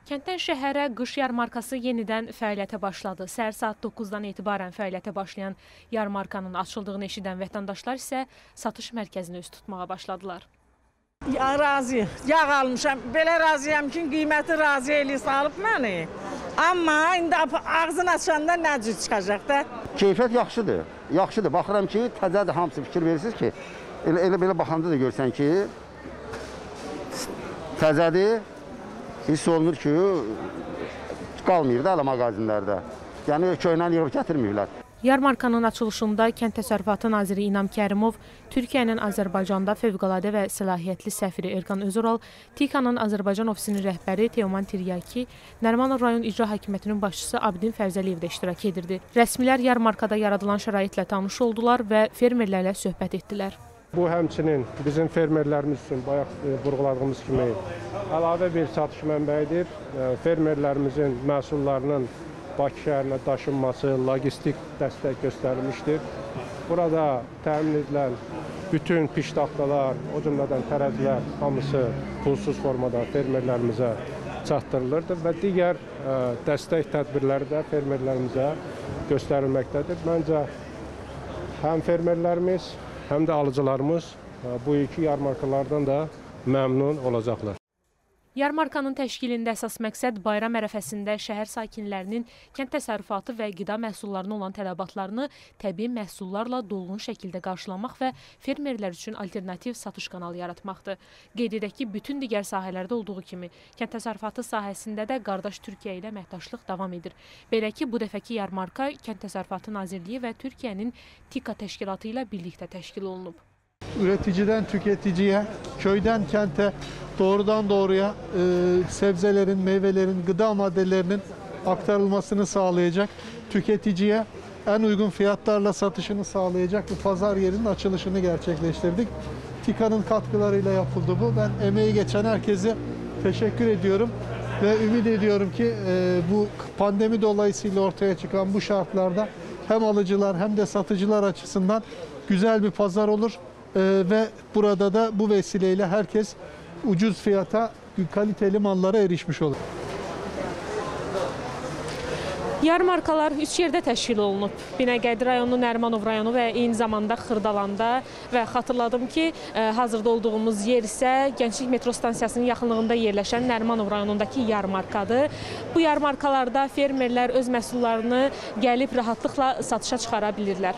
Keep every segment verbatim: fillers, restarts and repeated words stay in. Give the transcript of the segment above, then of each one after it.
Kənddən şəhərə qış yarmarkası yenidən fəaliyyətə başladı. Səhər saat doqquzdan etibarən fəaliyyətə başlayan yarmarkanın açıldığını eşidən vətəndaşlar isə satış mərkəzinə üst tutmağa başladılar. Ya, razıyım. Yağ almışam. Belə razıyam ki, qiyməti razı eli salıb məni. Amma indi ağzını açanda nə cür çıxacaq da? Keyfiyyət yaxşıdır. Yaxşıdır. Baxıram ki, təzədir, hamısı fikir verirsiniz ki, elə, elə belə baxanda da görsən ki, təzədir. Hiss olunur ki, qalmır da elə mağazinlərdə. Yəni, köynəni yığıb gətirmirlər. Yarmarkanın açılışında Kənd Təsərrüfatı Naziri İnam Kərimov, Türkiyənin Azərbaycanda fövqəladə və səlahiyyətli səfiri Erqan Özüral, TİKA'nın Azərbaycan ofisinin rəhbəri Teoman Tiryaki, Nərimanov rayon İcra Hakimiyyətinin başçısı Abidin Fərzəliyev də iştirak edirdi. Rəsmilər yarmarkada yaradılan şəraitlə tanış oldular və fermerlərlə söhbət etdilər. Bu həmçinin bizim fermerlərimiz üçün bayaq vurğuladığımız kimi əlavə bir satış mənbəyidir. Fermerlərimizin məhsullarının Bakı şəhərinə daşınması, logistik dəstək göstərilmişdir. Burada təmin edilən bütün piştaxtalar, o cümlədən tərəzilər hamısı pulsuz formada fermerlərimizə çatdırılırdı və digər dəstək tədbirləri də fermerlərimizə göstərilməkdədir. Məncə həm fermerlərimiz, həm də alıcılarımız bu iki yarmarkalardan da məmnun olacaqlar. Yarmarkanın təşkilində əsas məqsəd bayram ərəfəsində şəhər sakinlərinin kənd təsərrüfatı və qida məhsullarına olan tələbatlarını təbii məhsullarla dolğun şəkildə qarşılamaq və fermerlər üçün alternativ satış kanalı yaratmaqdır. Qeyd edək ki, bütün digər sahələrdə olduğu kimi, kənd təsərrüfatı sahəsində də qardaş Türkiyə ilə əməkdaşlıq davam edir. Belə ki, bu dəfəki yarmarka Kənd Təsərrüfatı Nazirliyi və Türkiyənin TİKA təşkilatı ilə birlikdə təşkil olunub. Üreticiden tüketiciye, köyden kente doğrudan doğruya e, sebzelerin, meyvelerin, gıda maddelerinin aktarılmasını sağlayacak, tüketiciye en uygun fiyatlarla satışını sağlayacak bir pazar yerinin açılışını gerçekleştirdik. TİKA'nın katkılarıyla yapıldı bu. Ben emeği geçen herkese teşekkür ediyorum ve ümit ediyorum ki e, bu pandemi dolayısıyla ortaya çıkan bu şartlarda hem alıcılar hem de satıcılar açısından güzel bir pazar olur. Ee, ve burada da bu vesileyle herkes ucuz fiyata kaliteli mallara erişmiş olur. Yarmarkalar üç yerdə təşkil olunub. Binəqədi rayonu, Nərimanov rayonu və eyni zamanda Xırdalanda və xatırladım ki, hazırda olduğumuz yer isə Gənclik metro stansiyasının yaxınlığında yerləşən Nərimanov rayonundakı yarmarkadır. Bu yarmarkalarda fermerlər öz məhsullarını gəlib rahatlıqla satışa çıxara bilirlər.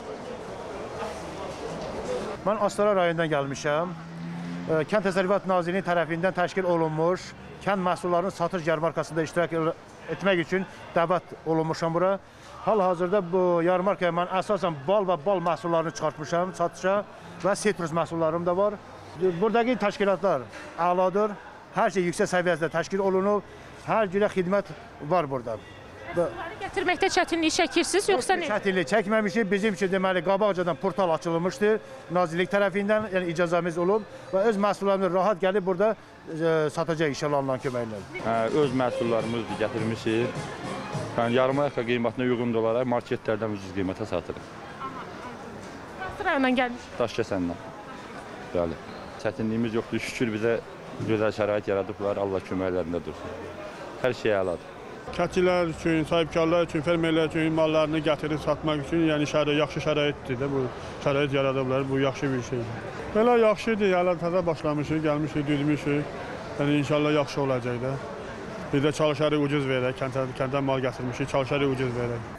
Mən Astara rayonundan gəlmişəm. Kənd Təsərrüfatı Nazirliyi tərəfindən təşkil olunmuş kənd məhsullarının satış yarmarkasında iştirak etmək üçün dəvət olunmuşam bura. Hal-hazırda bu yarmarkaya mən əsasən bal və bal məhsullarını çıxartmışam satışa və sitrus məhsullarım da var. Buradakı təşkilatlar əladır. Hər şey yüksək səviyyədə təşkil olunub. Hər cürə xidmət var burada. Məhsulları gətirməkdə çətinlik çəkirsiniz, yoxsa nə? Çətinlik çəkməmişik. Bizim üçün deməli qabaqcadan portal açılmışdı Nazirlik tərəfindən, yəni icazəmiz olub və öz məhsullarını rahat gəlib burada e, satacaq inşallah Allahın köməyi ilə. Hə, öz məhsullarımızı gətirmişik. Yəni yarmarka qiymətinə uyğun olaraq marketlərdən ucuz qiymətə satırıq. Hansı rayondan gəlmiş? Daşkəsəndən. Bəli. Çətinliyimiz yoxdur. Şükür bizə gözəl şərait yaradıblar. Allah köməklərində dursun. Hər şey əladır. Kətillər üçün, sahibkarlar üçün, fermerlər üçün mallarını gətirib satmaq üçün, yəni şərait, yaxşı şəraitdir də bu şərait yaradıblar, bu yaxşı bir şeydir. Belə yaxşıdır, yəni təzə başlamışıq, gəlmişik, düzmüşük, yəni inşallah yaxşı olacaq da. Biz də çalışarıq ucuz verək, kənddən, kənddən mal gətirmişik, çalışarıq ucuz verək.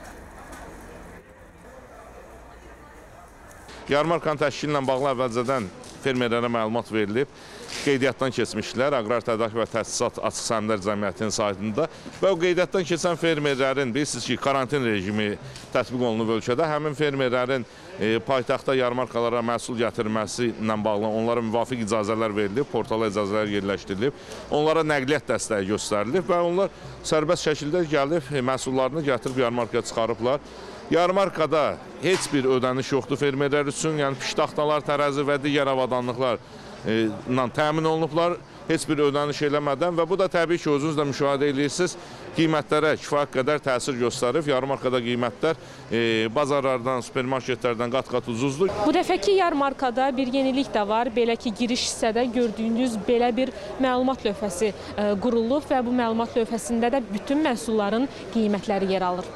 Yarmarkanın təşkili ilə bağlı əvvəlcədən fermerlərə məlumat verilib. Qeydiyyatdan keçmişlər, Aqrar Tədqiqat və Təsisat Açıq Səhmlər Cəmiyyətinin saytında və o qeydiyyatdan keçən fermerlərin, bilirsiniz ki, karantin rejimi tətbiq olunub ölkədə, həmin fermerlərin e, paytaxtda yarmarkalara məhsul gətirməsi ilə bağlı onlara müvafiq icazələr verilib, portala icazələr yerləşdirilib, onlara nəqliyyat dəstəyi göstərilib və onlar sərbəst şəkildə gəlib e, məhsullarını gətirib yarmarkaya çıxarıblar. Yarmarkada heç bir ödəniş yoxdur fermerlər üçün, yəni piştaxtalar, tərəzi və digər avadanlıqlar ilə təmin olunublar. heç bir ödəniş eləmədən və bu da təbii ki, özünüz də müşahidə edirsiniz, qiymətlərə kifayət qədər təsir göstərib. Yarmarkada qiymətlər e, bazarlardan, supermarketlərdən qat-qat ucuzdur. Bu dəfəki yarmarkada bir yenilik də var. Belə ki, giriş hissədə gördüyünüz belə bir məlumat lövhəsi e, qurulub və bu məlumat lövhəsində də bütün məhsulların qiymətləri yer alır.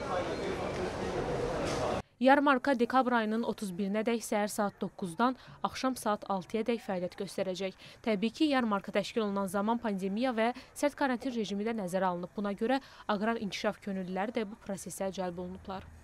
Yarmarka dekabr ayının otuz birinədək səhər saat doqquzdan axşam saat altıya dək fəaliyyət göstərəcək. Təbii ki, yarmarka təşkil olunan zaman pandemiya və sərt karantin rejimi də nəzərə alınıb. Buna görə aqrar inkişaf könüllüləri də bu prosesə cəlb olunublar.